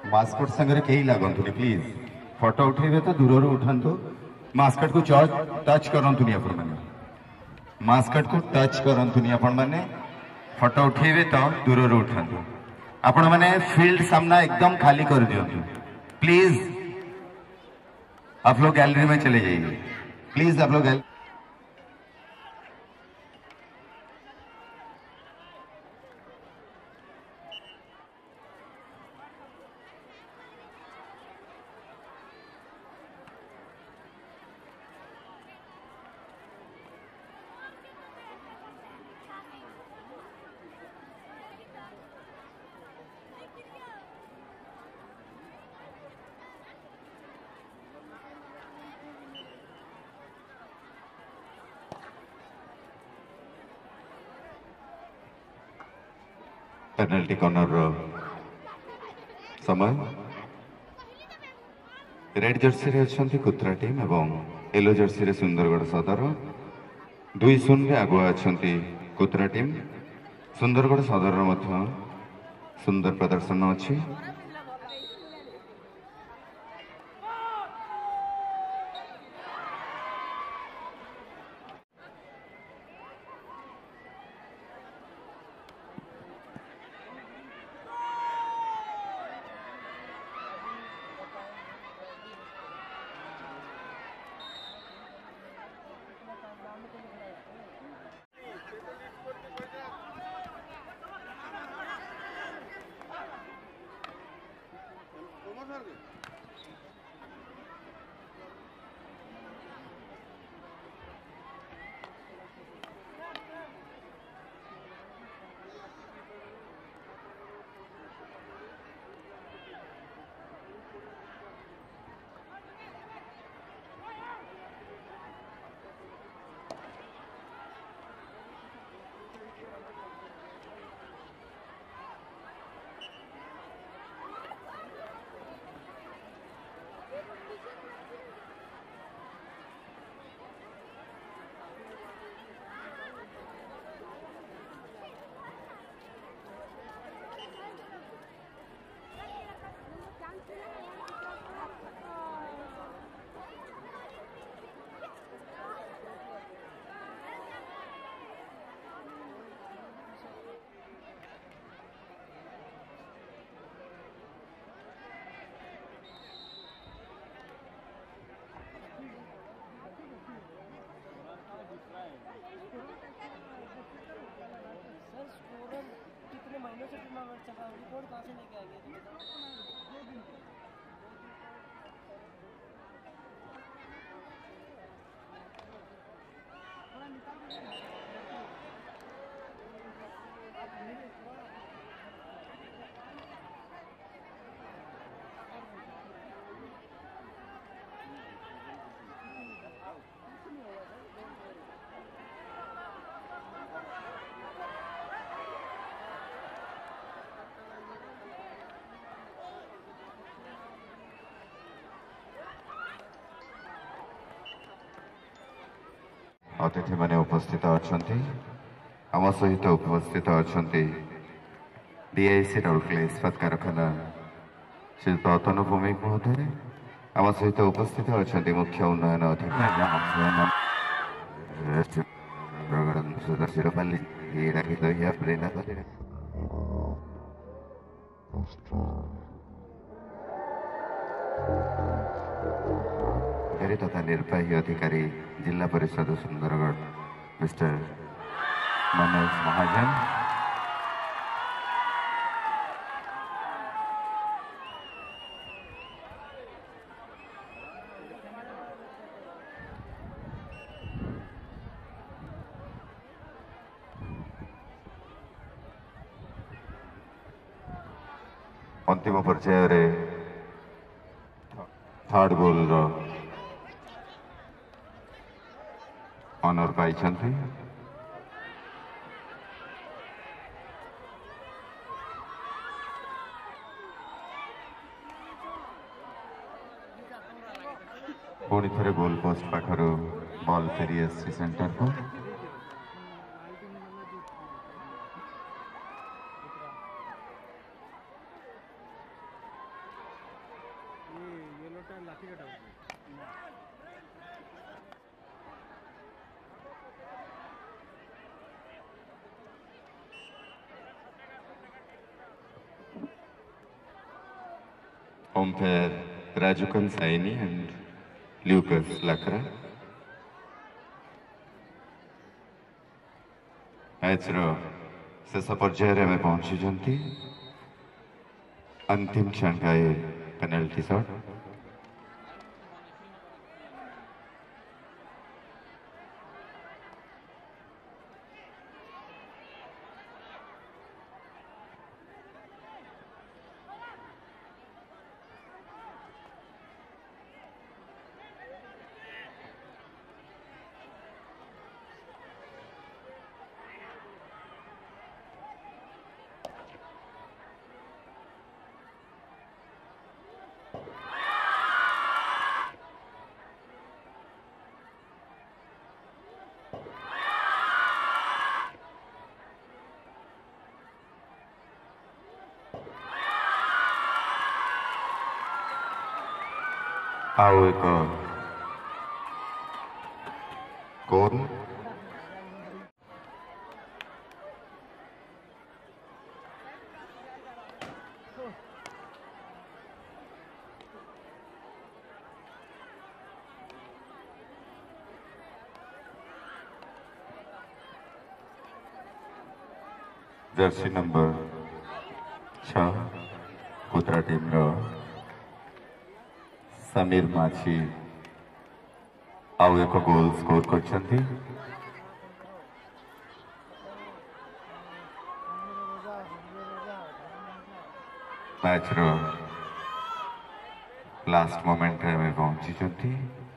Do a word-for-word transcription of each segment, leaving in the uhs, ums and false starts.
Mascot संगे कहीं लगतुनि please photo उठेबे तो दूर उठातु मास्कट को टच करतुनि आपण मैंने मास्कट को टच करतुनि आपण मैंने फोटो उठेबे तो दूर उठातु आपण मैंने फील्ड सामना एकदम खाली कर दियंतु प्लीज। आप लोग गैलरी में चले जाइए प्लीज। आप लोग गैलरी पेनल्टी कॉर्नर समय रेड जर्सी रे अच्छी कुत्रा टीम एवं येलो जर्सी रे सुंदरगढ़ सदर दुई शून्य आगुआ अच्छा कुत्रा टीम सुंदरगढ़ सदर मध्य सुंदर प्रदर्शन अच्छी। कितने महीनों से टूर्नामेंट चल रहा है रिपोर्ट कहाँ से लेके आएंगे? अतिथि माने उपस्थित अच्छा आम सहित उपस्थित अच्छा डीआईसी राउरकेला इस्पात कारखाना शिल्प अतनु भौमिक महोदय आम सहित उपस्थित अच्छा मुख्य उन्नयन अधिकारी तथा निर्वाही अधिकारी जिला परिषद सुंदरगढ़ मिस्टर मनोज महाजन अंतिम पर्यायर थर्ड गोल ऑनर पाई पुणी थे गोल पोस्ट पाखर बॉल फेरी आसी सेंटर को umpire Raju Kansaini and Lucas Lakra. Match रो शेष पर्यायर में पहुंची अंतिम क्षण का ये पेनल्टी शॉट आओ एक कौन जर्सी नंबर छह कुतरा टीम रो समीर माछी आउ एक गोल स्कोर करछंती मैच रो लास्ट मोमेंट में पहुंची चंती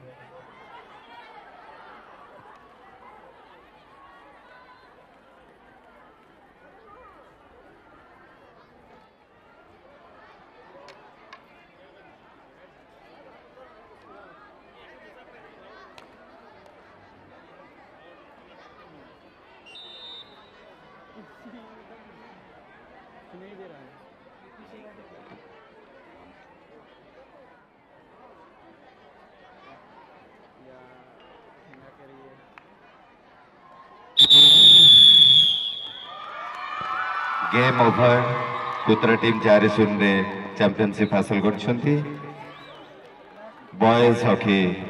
नहीं दे रहा है या ना करिए गेम ओवर कुतरा टीम चार शून्य चैंपियनशिप हासिल कर बॉयज हॉकी